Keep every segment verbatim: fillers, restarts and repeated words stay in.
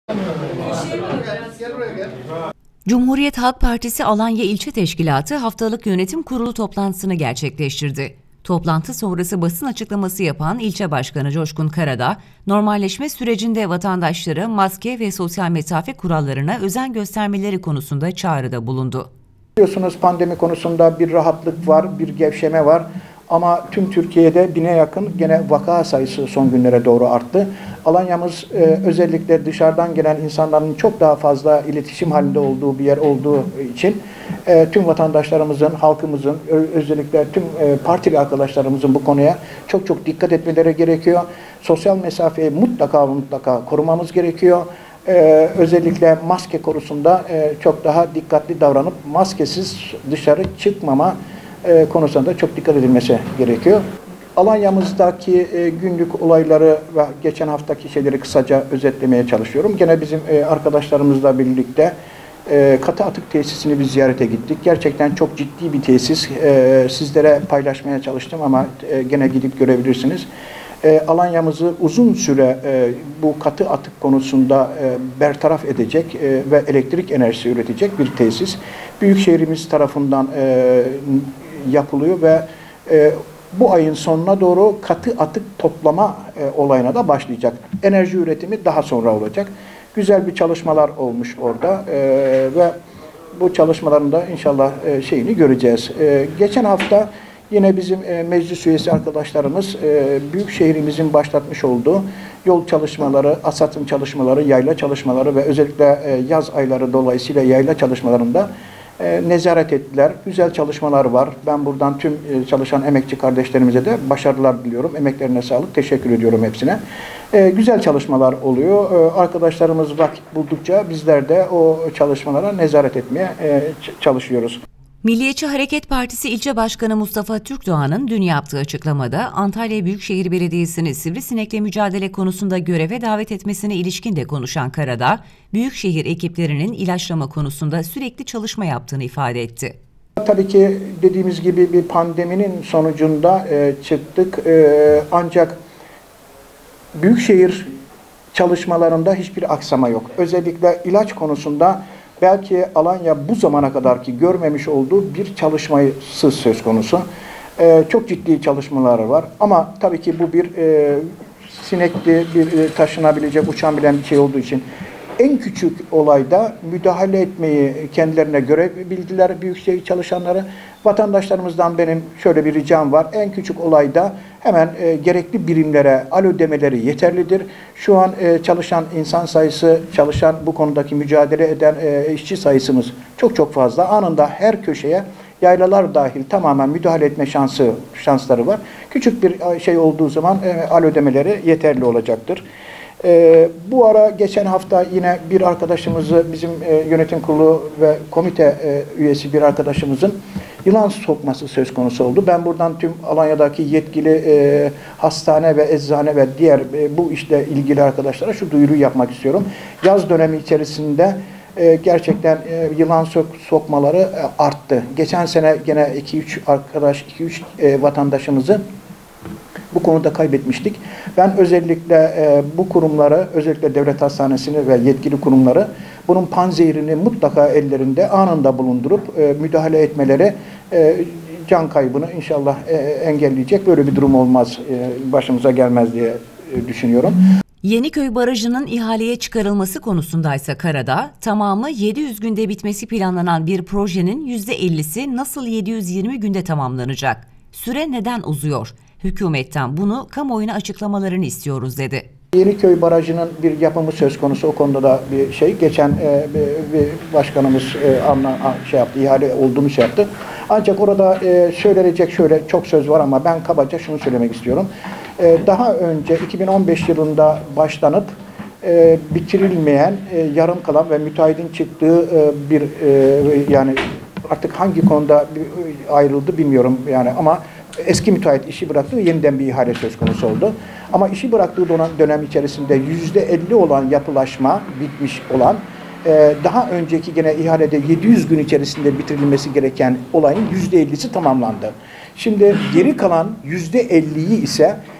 Cumhuriyet Halk Partisi Alanya İlçe Teşkilatı haftalık yönetim kurulu toplantısını gerçekleştirdi. Toplantı sonrası basın açıklaması yapan İlçe Başkanı Coşkun Karadağ, normalleşme sürecinde vatandaşlara maske ve sosyal mesafe kurallarına özen göstermeleri konusunda çağrıda bulundu. Biliyorsunuz pandemi konusunda bir rahatlık var, bir gevşeme var. Ama tüm Türkiye'de bine yakın gene vaka sayısı son günlere doğru arttı. Alanya'mız e, özellikle dışarıdan gelen insanların çok daha fazla iletişim halinde olduğu bir yer olduğu için e, tüm vatandaşlarımızın, halkımızın, özellikle tüm e, partili arkadaşlarımızın bu konuya çok çok dikkat etmeleri gerekiyor. Sosyal mesafeyi mutlaka mutlaka korumamız gerekiyor. Ee, özellikle maske konusunda e, çok daha dikkatli davranıp maskesiz dışarı çıkmama e, konusunda çok dikkat edilmesi gerekiyor. Alanya'mızdaki e, günlük olayları ve geçen haftaki şeyleri kısaca özetlemeye çalışıyorum. Gene bizim e, arkadaşlarımızla birlikte e, katı atık tesisini biz ziyarete gittik. Gerçekten çok ciddi bir tesis. E, sizlere paylaşmaya çalıştım ama e, gene gidip görebilirsiniz. E, Alanya'mızı uzun süre e, bu katı atık konusunda e, bertaraf edecek e, ve elektrik enerjisi üretecek bir tesis. Büyükşehirimiz tarafından e, yapılıyor ve e, bu ayın sonuna doğru katı atık toplama e, olayına da başlayacak. Enerji üretimi daha sonra olacak. Güzel bir çalışmalar olmuş orada e, ve bu çalışmaların da inşallah e, şeyini göreceğiz. E, geçen hafta yine bizim e, meclis üyesi arkadaşlarımız e, büyük şehrimizin başlatmış olduğu yol çalışmaları, asatım çalışmaları, yayla çalışmaları ve özellikle e, yaz ayları dolayısıyla yayla çalışmalarında e, nezaret ettiler. Güzel çalışmalar var. Ben buradan tüm e, çalışan emekçi kardeşlerimize de başarılar diliyorum. Emeklerine sağlık. Teşekkür ediyorum hepsine. E, güzel çalışmalar oluyor. E, arkadaşlarımız vakit buldukça bizler de o çalışmalara nezaret etmeye e, çalışıyoruz. Milliyetçi Hareket Partisi İlçe Başkanı Mustafa Türkdoğan'ın dün yaptığı açıklamada Antalya Büyükşehir Belediyesi'ni sivrisinekle mücadele konusunda göreve davet etmesine ilişkin de konuşan Karadağ, Büyükşehir ekiplerinin ilaçlama konusunda sürekli çalışma yaptığını ifade etti. Tabii ki dediğimiz gibi bir pandeminin sonucunda e, çıktık e, ancak Büyükşehir çalışmalarında hiçbir aksama yok. Özellikle ilaç konusunda belki Alanya bu zamana kadar ki görmemiş olduğu bir çalışması söz konusu. Ee, çok ciddi çalışmalar var. Ama tabii ki bu bir e, sinekli, bir e, taşınabilecek, uçabilen bir şey olduğu için en küçük olayda müdahale etmeyi kendilerine görev bildiler büyükşehir çalışanları. Vatandaşlarımızdan benim şöyle bir ricam var. En küçük olayda hemen e, gerekli birimlere alo demeleri yeterlidir. Şu an e, çalışan insan sayısı, çalışan bu konudaki mücadele eden e, işçi sayısımız çok çok fazla. Anında her köşeye yaylalar dahil tamamen müdahale etme şansı şansları var. Küçük bir şey olduğu zaman e, alo demeleri yeterli olacaktır. Ee, bu ara geçen hafta yine bir arkadaşımızı, bizim e, yönetim kurulu ve komite e, üyesi bir arkadaşımızın yılan sokması söz konusu oldu. Ben buradan tüm Alanya'daki yetkili e, hastane ve eczane ve diğer e, bu işle ilgili arkadaşlara şu duyuruyu yapmak istiyorum. Yaz dönemi içerisinde e, gerçekten e, yılan sok sokmaları e, arttı. Geçen sene gene iki üç arkadaş, iki üç e, vatandaşımızı bu konuda kaybetmiştik. Ben özellikle e, bu kurumları, özellikle devlet hastanesini ve yetkili kurumları bunun panzehirini mutlaka ellerinde anında bulundurup e, müdahale etmeleri e, can kaybını inşallah e, engelleyecek. Böyle bir durum olmaz, e, başımıza gelmez diye e, düşünüyorum. Yeniköy Barajı'nın ihaleye çıkarılması konusundaysa Karadağ, tamamı yedi yüz günde bitmesi planlanan bir projenin yüzde ellisi nasıl yedi yüz yirmi günde tamamlanacak? Süre neden uzuyor? Hükümetten bunu kamuoyuna açıklamalarını istiyoruz dedi. Yeniköy Barajı'nın bir yapımı söz konusu, o konuda da bir şey. Geçen e, bir, bir başkanımız e, anla, şey yaptı, ihale olduğunu şey yaptı. Ancak orada e, söylenecek şöyle çok söz var ama ben kabaca şunu söylemek istiyorum. E, daha önce iki bin on beş yılında başlanıp e, bitirilmeyen, e, yarım kalan ve müteahhitin çıktığı e, bir e, yani artık hangi konuda ayrıldı bilmiyorum yani ama eski müteahhit işi bıraktı ve yeniden bir ihale söz konusu oldu. Ama işi bıraktığı dönem, dönem içerisinde yüzde elli olan yapılaşma bitmiş olan, e, daha önceki gene ihalede yedi yüz gün içerisinde bitirilmesi gereken olayın yüzde ellisi tamamlandı. Şimdi geri kalan yüzde elliyi ise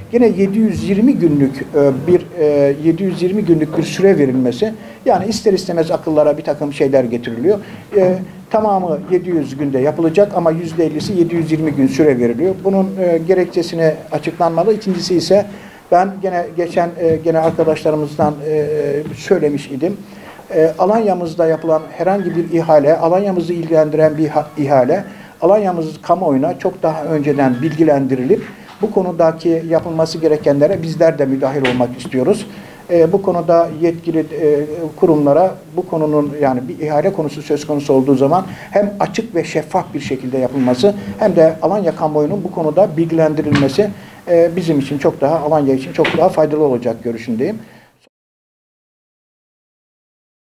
gene yedi yüz yirmi günlük bir yedi yüz yirmi günlük bir süre verilmesi, yani ister istemez akıllara bir takım şeyler getiriliyor. Tamamı yedi yüz günde yapılacak ama yüzde ellisi yedi yüz yirmi gün süre veriliyor. Bunun gerekçesini açıklanmalı. İkincisi ise ben gene geçen gene arkadaşlarımızdan söylemiş idim. Alanya'mızda yapılan herhangi bir ihale, Alanya'mızı ilgilendiren bir ihale, Alanya'mız kamuoyuna çok daha önceden bilgilendirilip bu konudaki yapılması gerekenlere bizler de müdahil olmak istiyoruz. E, bu konuda yetkili e, kurumlara bu konunun, yani bir ihale konusu söz konusu olduğu zaman hem açık ve şeffaf bir şekilde yapılması hem de Alanya kamuoyunun bu konuda bilgilendirilmesi e, bizim için çok daha, Alanya için çok daha faydalı olacak görüşündeyim.